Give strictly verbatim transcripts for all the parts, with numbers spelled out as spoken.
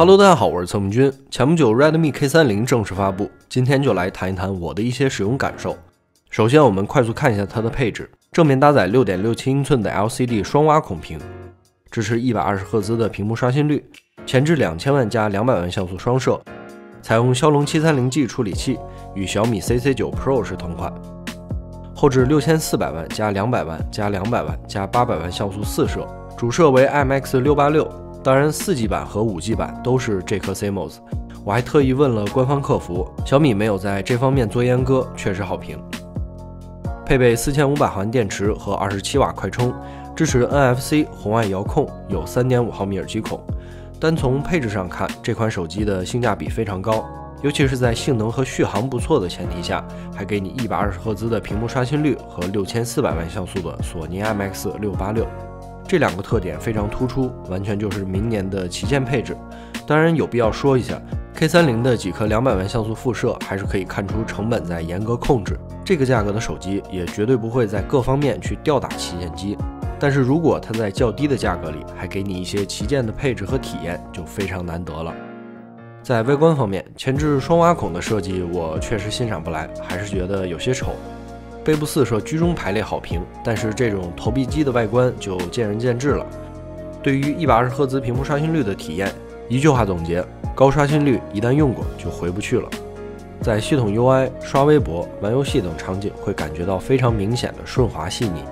Hello， 大家好，我是侧木君。前不久 Redmi K 三十 正式发布，今天就来谈一谈我的一些使用感受。首先，我们快速看一下它的配置。正面搭载 六点六七英寸的 L C D 双挖孔屏，支持一百二十赫兹的屏幕刷新率，前置两千万加两百万像素双摄，采用骁龙七三零 G 处理器，与小米 C C 九 Pro 是同款。后置六千四百万加两百万加两百万加八百万像素四摄，主摄为 I M X 六八六。当然 四 G 版和五 G 版都是这颗 C M O S， 我还特意问了官方客服，小米没有在这方面做阉割，确实好评。配备四千五百毫安电池和二十七瓦快充，支持 N F C 红外遥控，有 三点五毫米耳机孔。单从配置上看，这款手机的性价比非常高，尤其是在性能和续航不错的前提下，还给你一百二十赫兹的屏幕刷新率和六千四百万像素的索尼 I M X 六八六。这两个特点非常突出，完全就是明年的旗舰配置。当然有必要说一下 K 三十 的几颗两百万像素副摄，还是可以看出成本在严格控制。这个价格的手机也绝对不会在各方面去吊打旗舰机。但是如果它在较低的价格里还给你一些旗舰的配置和体验，就非常难得了。在外观方面，前置双挖孔的设计我确实欣赏不来，还是觉得有些丑。背部四摄居中排列好评，但是这种投币机的外观就见仁见智了。对于一百二十赫兹屏幕刷新率的体验，一句话总结：高刷新率一旦用过就回不去了。在系统 U I、刷微博、玩游戏等场景会感觉到非常明显的顺滑细腻。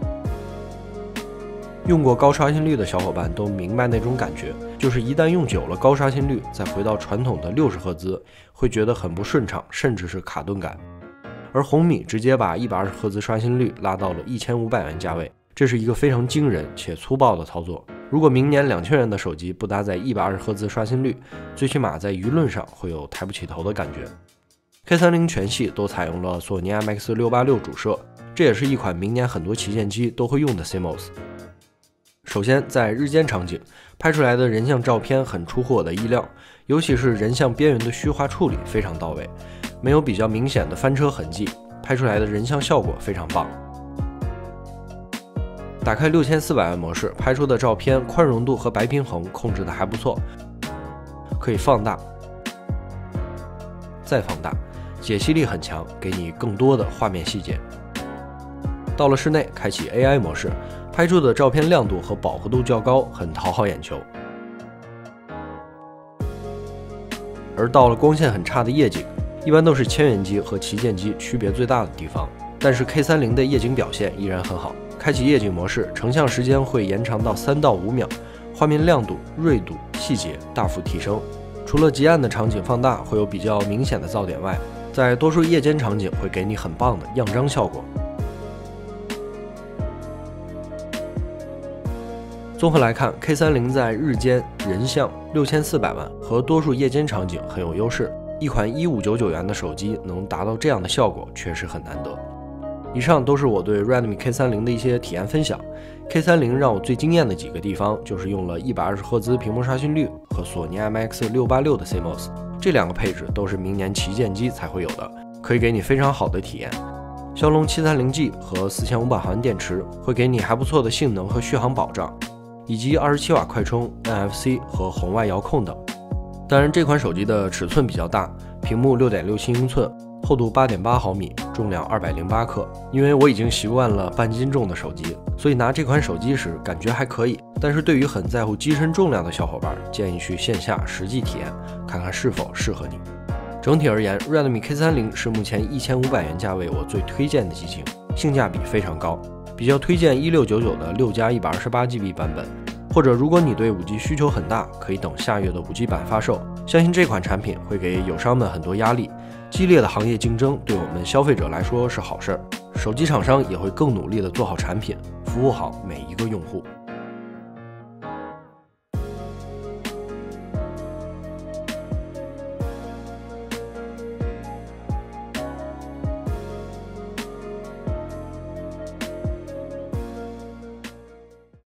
用过高刷新率的小伙伴都明白那种感觉，就是一旦用久了高刷新率，再回到传统的六十赫兹，会觉得很不顺畅，甚至是卡顿感。而红米直接把一百二十赫兹刷新率拉到了一千五百元价位，这是一个非常惊人且粗暴的操作。如果明年两千元的手机不搭载一百二十赫兹刷新率，最起码在舆论上会有抬不起头的感觉。K 三十 全系都采用了索尼 I M X 六八六主摄，这也是一款明年很多旗舰机都会用的 C M O S。首先，在日间场景拍出来的人像照片很出乎我的意料，尤其是人像边缘的虚化处理非常到位，没有比较明显的翻车痕迹，拍出来的人像效果非常棒。打开六千四百万模式，拍出的照片宽容度和白平衡控制的还不错，可以放大，再放大，解析力很强，给你更多的画面细节。到了室内，开启 A I 模式，拍出的照片亮度和饱和度较高，很讨好眼球。而到了光线很差的夜景，一般都是千元机和旗舰机区别最大的地方，但是 K 三十 的夜景表现依然很好。开启夜景模式，成像时间会延长到三到五秒，画面亮度、锐度、细节大幅提升。除了极暗的场景放大会有比较明显的噪点外，在多数夜间场景会给你很棒的样张效果。综合来看 ，K 三十 在日间、人像、六千四百万和多数夜间场景很有优势。一款一千五百九十九元的手机能达到这样的效果，确实很难得。以上都是我对 Redmi K 三十 的一些体验分享。K 三十 让我最惊艳的几个地方，就是用了一百二十赫兹屏幕刷新率和索尼 I M X 六八六的 C M O S， 这两个配置都是明年旗舰机才会有的，可以给你非常好的体验。骁龙七三零 G 和四千五百毫安电池会给你还不错的性能和续航保障，以及二十七瓦快充、N F C 和红外遥控等。当然，这款手机的尺寸比较大，屏幕 六点六七英寸，厚度 八点八毫米，重量二百零八克。因为我已经习惯了半斤重的手机，所以拿这款手机时感觉还可以。但是对于很在乎机身重量的小伙伴，建议去线下实际体验，看看是否适合你。整体而言 ，Redmi K 三十 是目前一千五百元价位我最推荐的机型，性价比非常高，比较推荐一六九九的六加一百二十八 G B 版本。或者如果你对 五 G 需求很大，可以等下月的 五 G 版发售，相信这款产品会给友商们很多压力。激烈的行业竞争对我们消费者来说是好事儿，手机厂商也会更努力地做好产品，服务好每一个用户。